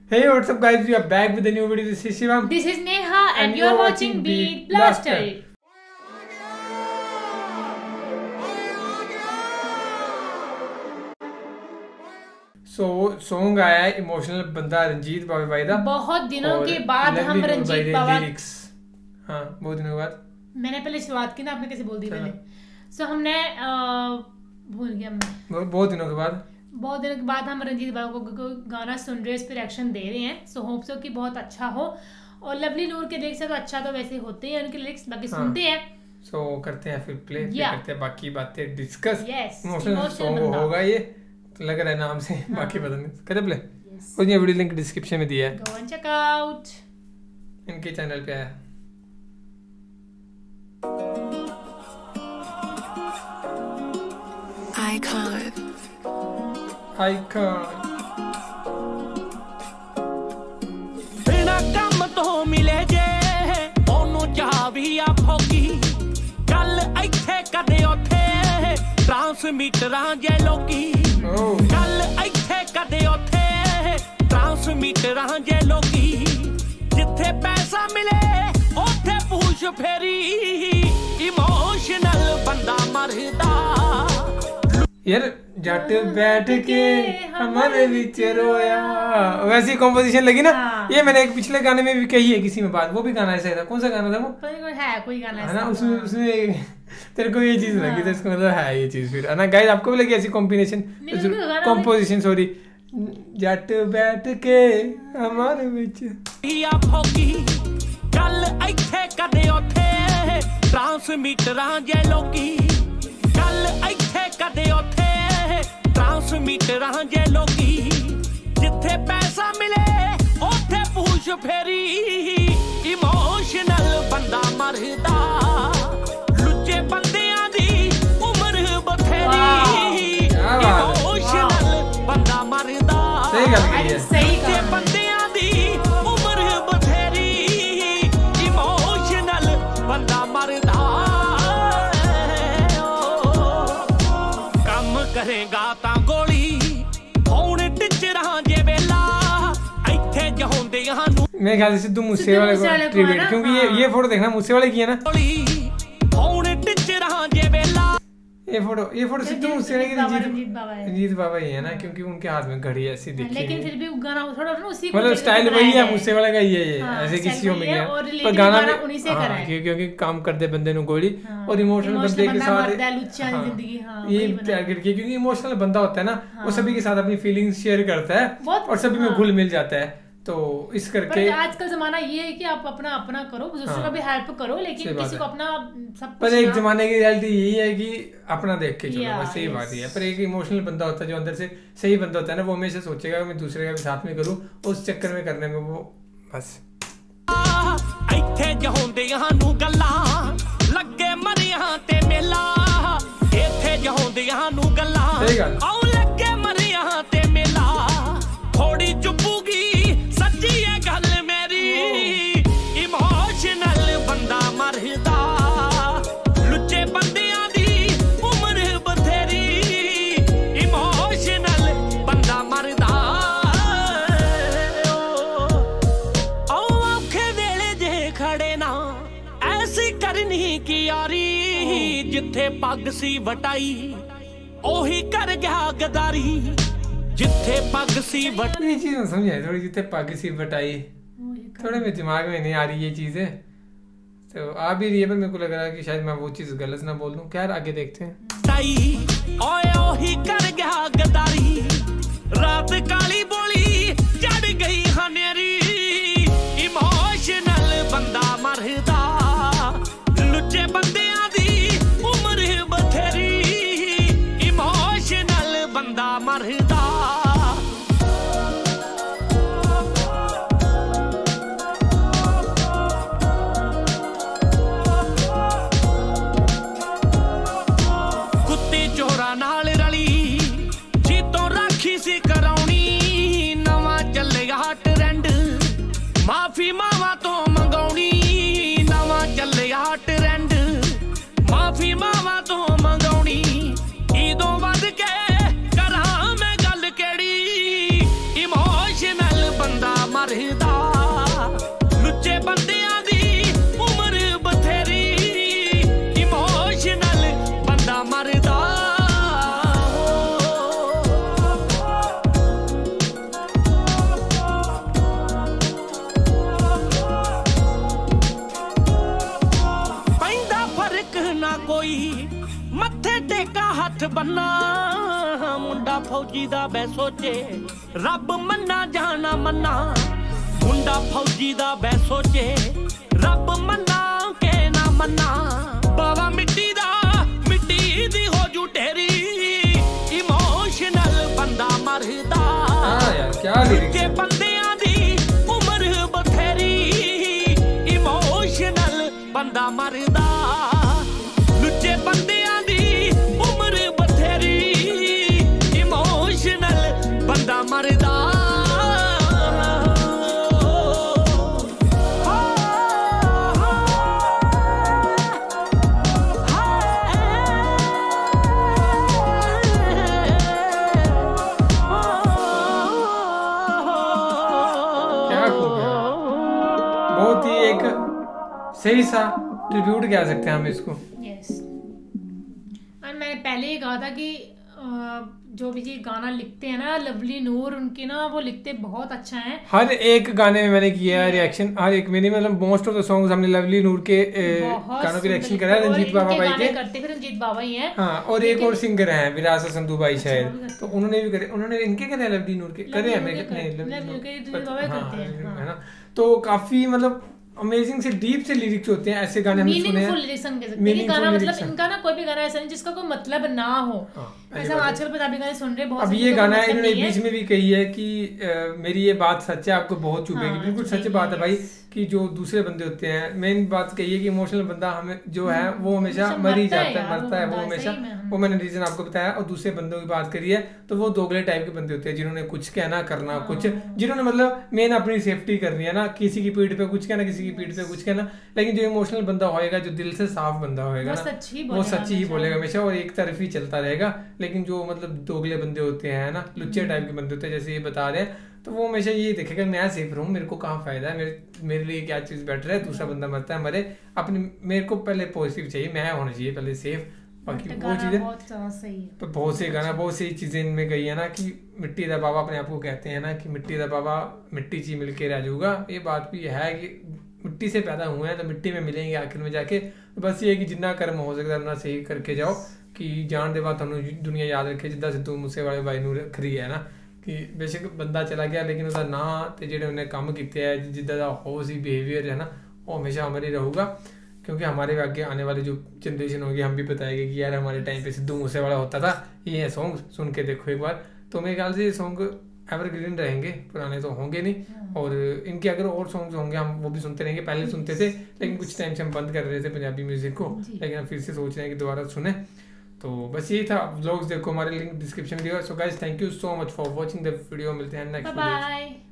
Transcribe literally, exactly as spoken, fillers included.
Hey, what's up guys? We are back with a new video. This is Shivam. This is Neha and, and you are watching Beat Blaster. So song आया है emotional बंदा रंजीत बाबा भाई दा। बहुत दिनों के बाद हम रंजीत बाबा लिरिक्स, हाँ बहुत दिनों के बाद। मैंने पहले शुरुआत की ना, आपने कैसे बोल दी पहले। सो so, हमने भूल गया हमने बहुत दिनों के बाद बहुत दिनों के बाद हम रंजीत बाबा को गाना सुन रहे हैं, इस पर रिएक्शन दे रहे हैं। सो होप सो कि बहुत अच्छा हो। और लवली नूर के लिरिक्स तो अच्छा तो वैसे होते हैं उनके लिरिक्स, बाकी हाँ। सुनते हैं। सो so, करते हैं फिर प्ले yeah. करते हैं बाकी बातें डिस्कस। yes, इमोशनल सॉन्ग होगा ये, लग रहा है नाम से हाँ. बाकी पता नहीं। करते प्ले yes. और ये वीडियो लिंक डिस्क्रिप्शन में दिया है, गो एंड चेक आउट। इनके चैनल पे है। Icon Icon बिना काम तो मिले जे ओनू चाह भी आ भोगी गल इत्थे कदे उथे ट्रांसमीटरां जे लोकी गल इत्थे कदे उथे ट्रांसमीटरां जे लोकी जिथे पैसा मिले उथे पूछ फेरी इमोशनल बंदा मरदा। यार जट बैठ के हमारे बीच रोया, वैसी कॉम्पोजिशन लगी ना। हाँ। ये मैंने एक पिछले गाने में भी कही है किसी में बात, वो भी गाना ऐसा था। कौन सा गाना था वो? है कोई गाना है ना, उसमें उसमें तेरे को ये चीज हाँ। लगी, तो इसका मतलब है ये चीज फिर है ना गाइस। आपको भी लगी ऐसी कॉम्बिनेशन कॉम्पोजिशन? सॉरी, जट बैठ के हमारे बीच गल इत्थे कदे उथे ट्रांसमीटरां जे लोकी गल इत्थे कदे उथे ट्रांसमीटरां जे लोकी जिथे पैसा मिले उथे पूछ फेरी इमोशनल बंदा मरदा। लुच्चे बंदियां दी उम्र बथेरी इमोशनल बंदा मरदा। सही गल कही है, लुच्चे बंदियां दी उम्र बथेरी इमोशनल बंदा मरदा। करेगा ता गोली होने टिचरां जे वेला इत्थे जहोंदे हानू। मेरे ख्याल से सिद्धू मूसेवाले को ट्रिब्यूट, क्योंकि ये ये फोटो देखना मूसेवाले की है ना। होने टिचरां जे वेला ये फोटो ये फोटो सिद्धू मूसेवाले की रंजीत रंजीत बाबा ही है ना, क्योंकि उनके हाथ में घड़ी ऐसी दिखी। लेकिन फिर भी गाना थोड़ा ना उसी मतलब स्टाइल वही है मूसेवाले का, ये है ऐसे किसी को मिल गया पर गाना उन्हीं से करा है, क्योंकि काम करते बंदे नु गोली और इमोशनल बंदे के साथ ये टारगेट किया, क्योंकि इमोशनल बंदा होता है ना वो सभी के साथ अपनी फीलिंग्स शेयर करता है और सभी में घुल मिल जाता है। तो इस करके आजकल जमाना ये है कि आप अपना अपना करो, दूसरों का भी हेल्प करो, लेकिन किसी को अपना सब। पर एक जमाने की रियलिटी यही है कि अपना देख के चलो, बस सही बात है। पर एक इमोशनल बंदा होता है जो अंदर से सही बंदा होता है ना, वो हमेशा सोचेगा मैं दूसरे का भी साथ में करूं, उस चक्कर में करने में वो बस इत्थे जहोंदे हानू गल्लां लगे मरियां ते मेला इत्थे जहोंदे हानू गल्लां आओ लगे मरियां ते मेला थोड़ी चुपूगी सच्ची है गल मेरी इमोशनल बंदा मरदा। लुच्चे बंदियां दी उम्र बथेरी इमोशनल बंदा मरदा। आओ औखे वेले जे खड़े ना ऐसी करनी की यारी जिथे पग सी वटाई ओही कर गया गदारी जिथे पग सी वटाई। ये चीज समझ आई थोड़ी, जिथे पग सी वटाई थोड़े में दिमाग में नहीं आ रही ये चीजें, तो आ भी रही है पर मेरे को लग रहा है कि शायद मैं वो चीज गलत ना बोल दूं। क्या आगे देखते हैं। ओए ओही कर गया गदारी रात काली बोली चढ़ गई हनेरी इमोशनल बंदा मरदा। लुच्चे बंदियां दी उम्र बथेरी इमोशनल बंदा मरदा। कुत्ते चोरा नाल रली जीतों राखी सी कराउनी नवा चलिया ट्रेंड माफी मावा तो मंगाउनी नवा चलिया ट्रेंड माफी मावा तो मंगाउनी ईदों वध के करा मैं गल केड़ी इमोशनल बंदा मरदा लुच्चे बंदियां दी उम्र बथेरी इमोशनल बंदा मरदा पैंदा फर्क ना कोई मत्थे टेका हथ बन्ना मुंडा फौजी दा बै सोचे रब मन्ना जाना मन्ना मुंडा फौजी दा बै सोचे रब मन्ना के ना मन्ना बावा मिट्टी दा मिट्टी दी हो जू ढेरी इमोशनल बंदा मरदा लुच्चे बंदियां दी उम्र बथेरी इमोशनल बंदा मरदा लुच्चे बंदियां दी उम्र बथेरी इमोशनल बंदा मरदा बहुत ही एक सही सा ट्रिब्यूट कह सकते हैं हम इसको। यस और मैंने पहले ही कहा था कि जो भी ये गाना लिखते हैं ना लवली नूर उनके ना वो लिखते बहुत अच्छा है। हर एक गाने में मैंने किया है रिएक्शन, हर एक मैंने मतलब मोस्ट ऑफ द सॉन्ग्स हमने लवली नूर के गानों के रिएक्शन करा है रंजीत बाबा भाई के करते फिर रंजीत बाबा ही हैं। हाँ और एक और सिंगर हैं विरासत संधू भाई शायद, तो उन्होंने भी करे, उन्होंने इनके करे हैं लवली नूर के करे हैं है ना। तो काफी मतलब अमेजिंग से डीप से लिरिक्स होते हैं ऐसे गाने हमने सुने हैं। मीनिंगफुल गाना मतलब इनका ना कोई भी गाना ऐसा नहीं जिसका कोई मतलब ना हो। ऐसा आजकल पंजाबी गाने सुन रहे बहुत। अब ये गाना है इन्होंने बीच में भी कही है कि मेरी ये बात सच है आपको बहुत चुभेगी। बिल्कुल सच बात है भाई कि जो दूसरे बंदे होते हैं, मेन बात कही है कि इमोशनल बंदा हमें जो है वो हमेशा मर ही जाता है, मरता है वो हमेशा। वो मैंने रीजन आपको बताया। और दूसरे बंदों की बात करी है तो वो दोगले टाइप के बंदे होते हैं जिन्होंने कुछ कहना करना कुछ, जिन्होंने मतलब मेन अपनी सेफ्टी करनी है ना, किसी की पीठ पे कुछ कहना किसी की पीठ पे कुछ कहना। लेकिन जो इमोशनल बंदा होएगा, जो दिल से साफ बंदा होएगा ना, वो सच्ची ही बोलेगा हमेशा और एक तरफ ही चलता रहेगा। लेकिन जो मतलब दोगले बंदे होते हैं ना, लुच्चे टाइप के बंदे होते हैं जैसे ये बता रहे हैं, तो वो हमेशा ये देखेगा मैं सेफ रहूं, मेरे को कहाँ फायदा है, मेरे मेरे लिए क्या चीज बेटर है, दूसरा बंदा मरता है मरे, अपनी मेरे को पहले पॉजिटिव चाहिए, मैं होना चाहिए पहले सेफ। बाकी वो चीजें तो बहुत से गाना बहुत सी चीजें इनमें गई है ना कि मिट्टी दा बाबा अपने आप को कहते हैं ना कि मिट्टी दा बाबा मिट्टी ची मिल के रह जाऊगा। ये बात भी है कि मिट्टी से पैदा हुए हैं तो मिट्टी में मिलेंगे आखिर में जाके। बस ये कि जितना कर्म हो सकता है उतना सही करके जाओ कि जान दे बात दुनिया याद रखे जिदा सिद्धू मूसेवाले भाई नूं रखी है ना कि बेशक बंदा चला गया लेकिन उसका नां ते जेडे उन्हें काम किए है जिदा दा हो सी बिहेवियर है ना वो हमेशा अमर ही रहूगा। क्योंकि हमारे आगे आने वाली जो जनरेशन होगी हम भी बताएंगे कि यार हमारे टाइम पे सिद्धू मूसेवाला होता था, ये है सॉन्ग सुन के देखो एक बार। तो मेरे ख्याल से ये सॉन्ग एवरग्रीन रहेंगे, पुराने तो होंगे नहीं। और इनके अगर और सॉन्ग्स होंगे हम वो भी सुनते रहेंगे। पहले सुनते थे लेकिन कुछ टाइम से हम बंद कर रहे थे पंजाबी म्यूजिक को, लेकिन हम फिर से सोच रहे हैं कि दोबारा सुने। तो बस यही था। व्लॉग्स देखो, हमारे लिंक डिस्क्रिप्शन में दिया। So guys thank you so much for watching the video. मिलते हैं नेक्स्ट वीडियो।